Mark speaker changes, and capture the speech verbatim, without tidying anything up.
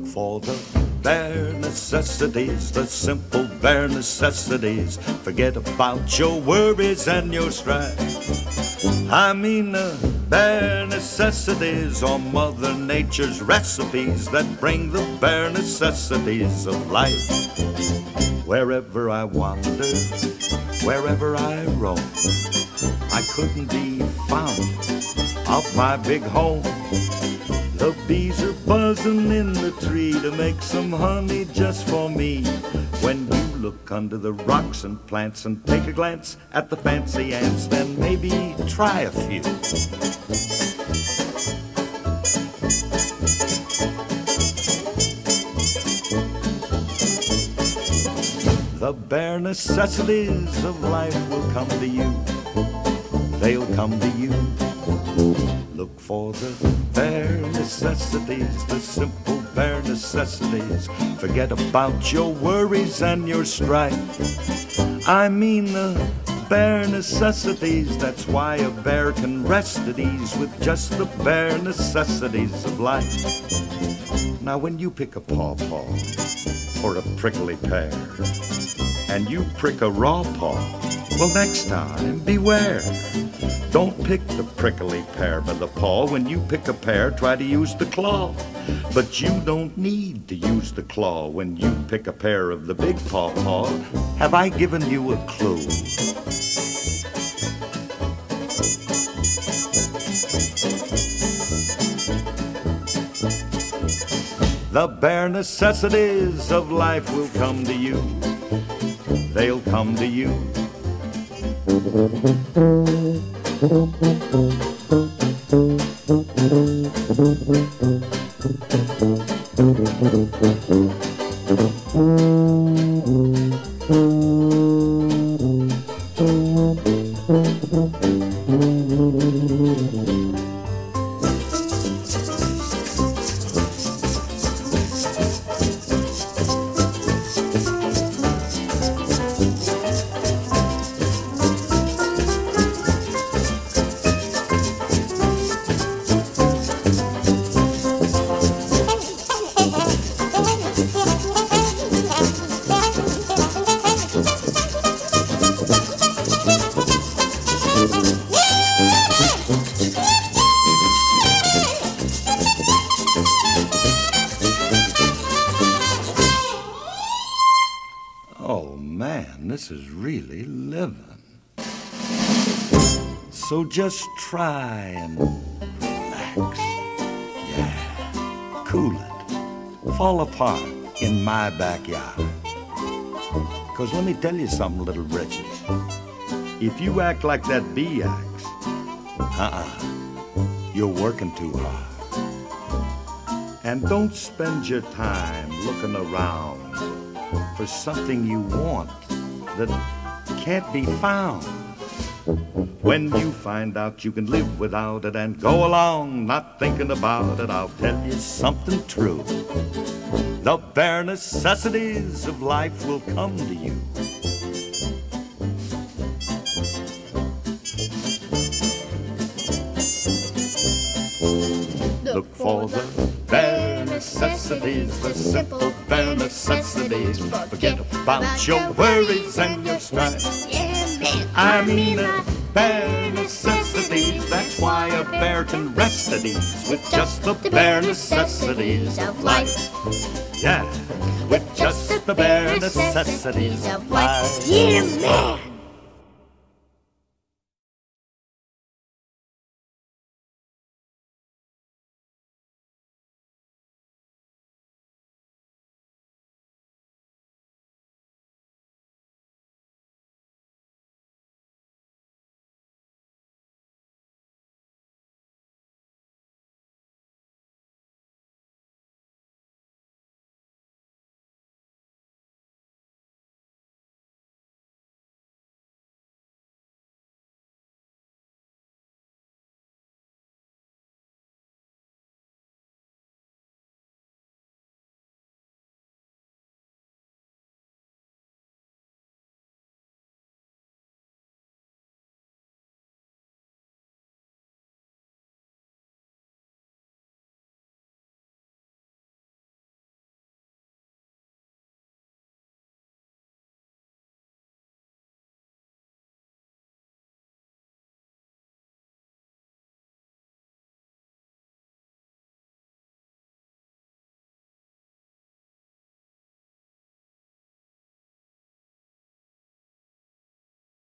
Speaker 1: for the bare necessities, the simple bare necessities. Forget about your worries and your strife. I mean the bare necessities are Mother Nature's recipes that bring the bare necessities of life. Wherever I wander, wherever I roam, I couldn't be found off my big home. The bees are buzzing in the tree to make some honey just for me. When you look under the rocks and plants and take a glance at the fancy ants, then maybe try a few. The bare necessities of life will come to you. They'll come to you. Look for the bare necessities, the simple bare necessities. Forget about your worries and your strife. I mean the bare necessities. That's why a bear can rest at ease with just the bare necessities of life. Now when you pick a pawpaw or a prickly pear and you prick a raw paw, well, next time beware. Don't pick the prickly pear by the paw. When you pick a pear, try to use the claw. But you don't need to use the claw when you pick a pear of the big pawpaw. Have I given you a clue? The bare necessities of life will come to you. They'll come to you. Oh man, this is really living. So just try and relax. Yeah, cool it. Fall apart in my backyard. Cause let me tell you something, little britches. If you act like that bee acts, uh-uh, you're working too hard. And don't spend your time looking around for something you want that can't be found. When you find out you can live without it and go along not thinking about it, I'll tell you something true. The bare necessities of life will come to you. Look for the bare necessities, the simple bare necessities. Forget about your worries and your strife. I mean the bare necessities. That's why a bear can rest at ease with just the bare necessities of life. Yeah, with just the bare necessities of life. Yeah, man.